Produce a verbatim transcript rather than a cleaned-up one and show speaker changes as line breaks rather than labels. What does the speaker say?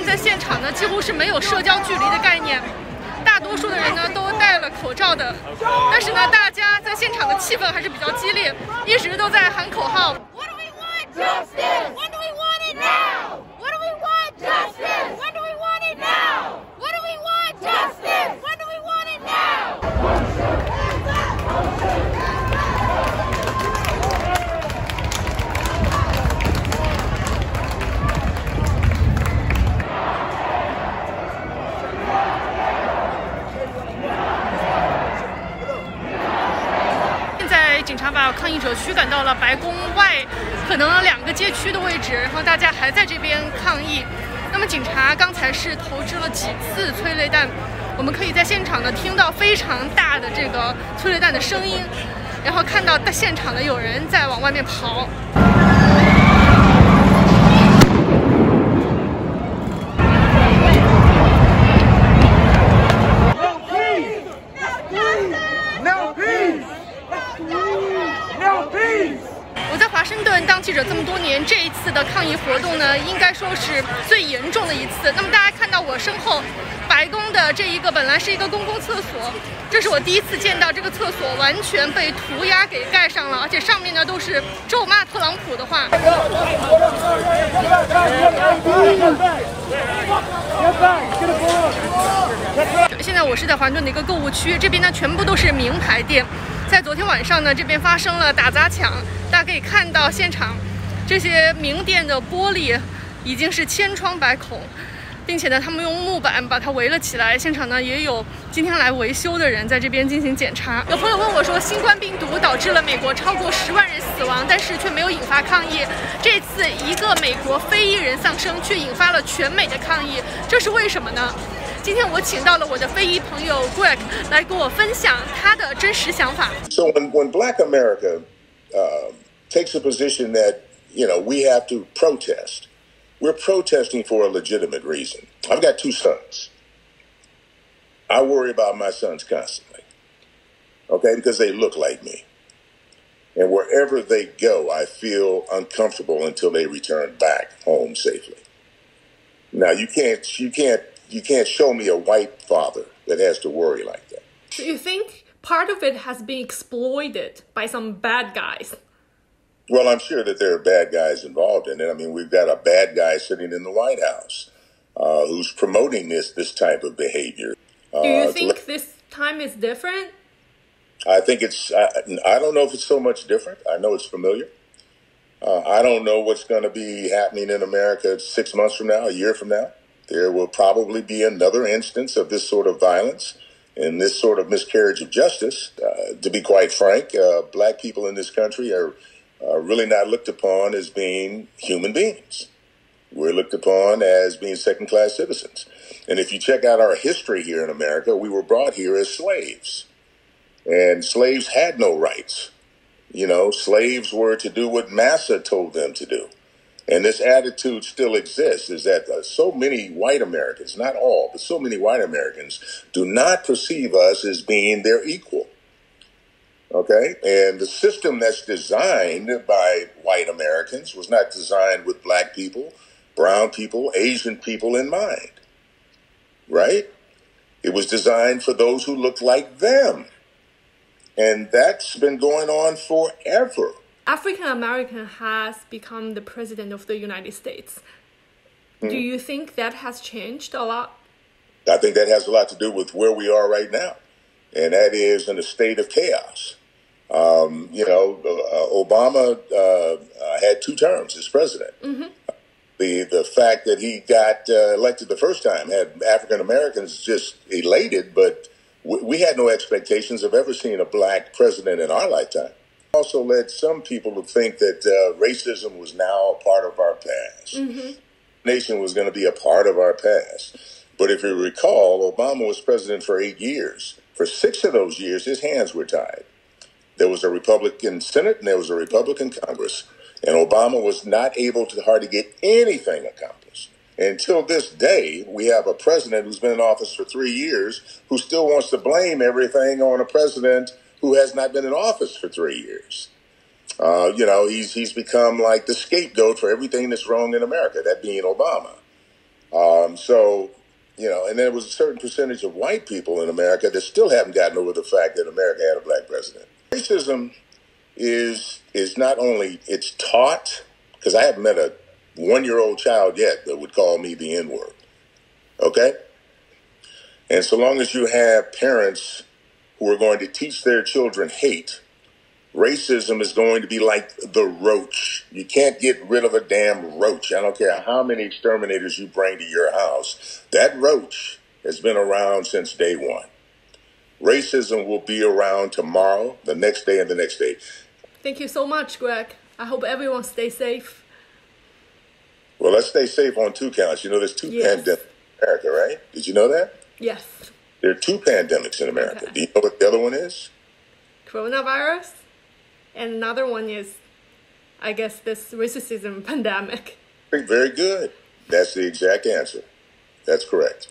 现在现场呢几乎是没有社交距离的概念，大多数的人呢都戴了口罩的，但是呢大家在现场的气氛还是比较激烈，一直都在喊口号。What do we want? Justice. When do we want it now? What do we want? Justice. When do we want it now? What do we want? Justice. When do we want it now?警察把抗议者驱赶到了白宫外，可能两个街区的位置，然后大家还在这边抗议。那么警察刚才是投掷了几次催泪弹，我们可以在现场呢听到非常大的这个催泪弹的声音，然后看到现场的有人在往外面跑。我在华盛顿当记者这么多年，这一次的抗议活动呢，应该说是最严重的一次。那么大家看到我身后，白宫的这一个本来是一个公共厕所，这是我第一次见到这个厕所完全被涂鸦给盖上了，而且上面呢都是咒骂特朗普的话。现在我是在华盛顿的一个购物区，这边呢全部都是名牌店。在昨天晚上呢，这边发生了打砸抢，大家可以看到现场这些名店的玻璃已经是千疮百孔，并且呢，他们用木板把它围了起来。现场呢也有今天来维修的人在这边进行检查。有朋友问我说，新冠病毒导致了美国超过十万人死亡，但是却没有引发抗议。这次一个美国非裔人丧生，却引发了全美的抗议，这是为什么呢？今天我请到了我的非裔朋友 Greg 来跟我分享他的真实想法。
So when when Black America uh, takes a position that you know we have to protest, we're protesting for a legitimate reason. I've got two sons. I worry about my sons constantly, okay, because they look like me, and wherever they go, I feel uncomfortable until they return back home safely. Now you can't you can't. You can't show me a white father that has to worry like that.
So you think part of it has been exploited by some bad guys?
Well, I'm sure that there are bad guys involved in it. I mean, we've got a bad guy sitting in the White House uh, who's promoting this this type of behavior. Uh,
Do you think let, this time is different?
I think it's, I, I don't know if it's so much different. I know it's familiar. Uh, I don't know what's going to be happening in America six months from now, a year from now. There will probably be another instance of this sort of violence and this sort of miscarriage of justice. Uh, to be quite frank, uh, black people in this country are uh, really not looked upon as being human beings. We're looked upon as being second-class citizens. And if you check out our history here in America, we were brought here as slaves. And slaves had no rights. You know, slaves were to do what massa told them to do. And this attitude still exists, is that uh, so many white Americans, not all, but so many white Americans do not perceive us as being their equal. Okay? And the system that's designed by white Americans was not designed with black people, brown people, Asian people in mind. Right? It was designed for those who look like them. And that's been going on forever.
African American has become the president of the United States. Mm-hmm. Do you think that has changed a lot?
I think that has a lot to do with where we are right now, and that is in a state of chaos. Um, you know, uh, Obama uh, uh, had two terms as president. Mm-hmm. The the fact that he got uh, elected the first time had African Americans just elated, but w- we had no expectations of ever seeing a black president in our lifetime. Also led some people to think that uh, racism was now a part of our past. Mm-hmm. Nation was going to be a part of our past. But if you recall, Obama was president for eight years. For six of those years, his hands were tied. There was a Republican Senate and there was a Republican Congress. And Obama was not able to hardly get anything accomplished. Until this day, we have a president who's been in office for three years who still wants to blame everything on a president who has not been in office for three years. Uh, you know, he's he's become like the scapegoat for everything that's wrong in America, that being Obama. Um, so, you know, and there was a certain percentage of white people in America that still haven't gotten over the fact that America had a black president. Racism is is not only, it's taught, because I haven't met a one-year-old child yet that would call me the N-word, okay? And so long as you have parents who are going to teach their children hate, racism is going to be like the roach. You can't get rid of a damn roach. I don't care how many exterminators you bring to your house. That roach has been around since day one. Racism will be around tomorrow, the next day, and the next day.
Thank you so much, Greg. I hope everyone stays safe.
Well, let's stay safe on two counts. You know, there's two
Yes.
pandemics in America, right? Did you know that?
Yes.
There are two pandemics in America.
Okay.
Do you know what the other one is?
Coronavirus. And another one is, I guess, this racism pandemic.
Very good. That's the exact answer. That's correct.